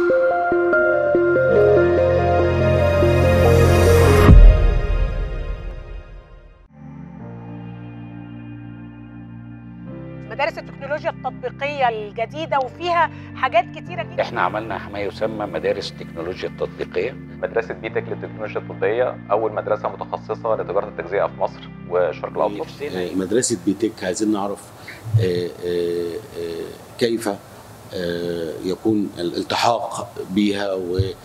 مدارس التكنولوجيا التطبيقية الجديدة وفيها حاجات كتيرة جدا. احنا عملنا ما يسمى مدارس التكنولوجيا التطبيقية. مدرسة بيتك للتكنولوجيا التطبيقية أول مدرسة متخصصة لتجارة التجزئة في مصر والشرق الأوسط. مدرسة بيتك عايزين نعرف كيف يكون الالتحاق بها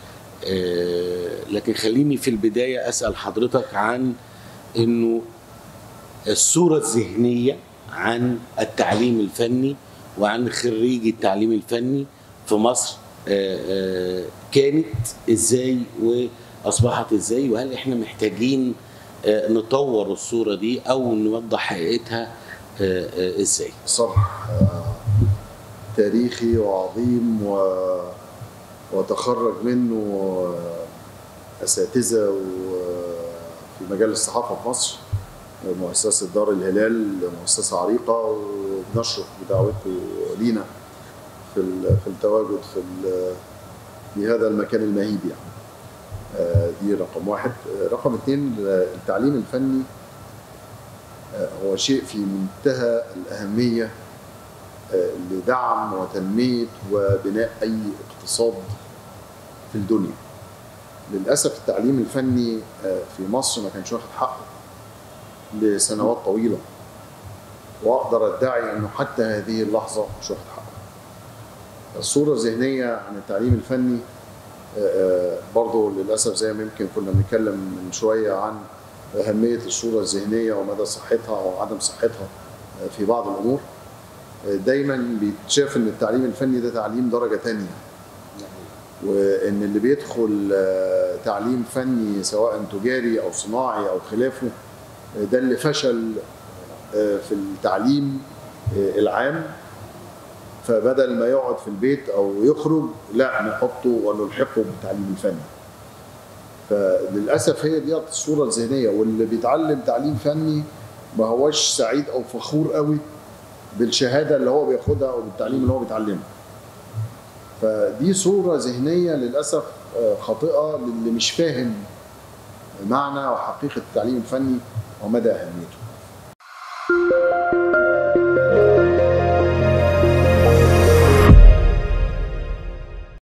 لكن خليني في البداية أسأل حضرتك عن إنه الصورة الذهنية عن التعليم الفني وعن خريجي التعليم الفني في مصر كانت ازاي واصبحت ازاي، وهل احنا محتاجين نطور الصورة دي او نوضح حقيقتها ازاي؟ صرح تاريخي وعظيم وتخرج منه اساتذه في مجال الصحافه في مصر. مؤسسة دار الهلال مؤسسة عريقة وبنشرف بدعوته لينا في التواجد في هذا المكان المهيب يعني. دي رقم واحد. رقم اثنين، التعليم الفني هو شيء في منتهى الأهمية لدعم وتنمية وبناء أي اقتصاد في الدنيا. للأسف التعليم الفني في مصر ما كانش واخد حقه لسنوات طويلة، وأقدر أدعي أنه حتى هذه اللحظة مش واخد حقه. الصورة الذهنية عن التعليم الفني برضه للأسف زي ما يمكن كنا بنتكلم من شوية عن أهمية الصورة الذهنية ومدى صحتها أو عدم صحتها في بعض الأمور. دايما بيتشاف أن التعليم الفني ده تعليم درجة تانية، وأن اللي بيدخل تعليم فني سواء تجاري أو صناعي أو خلافه ده اللي فشل في التعليم العام، فبدل ما يقعد في البيت او يخرج لا نحطه ونلحقه بالتعليم الفني. فللاسف هي دي الصوره الذهنيه، واللي بيتعلم تعليم فني ما هوش سعيد او فخور قوي بالشهاده اللي هو بياخدها او بالتعليم اللي هو بيتعلمه. فدي صوره ذهنيه للاسف خاطئه للي مش فاهم معنى وحقيقه التعليم الفني ومدى اهميته.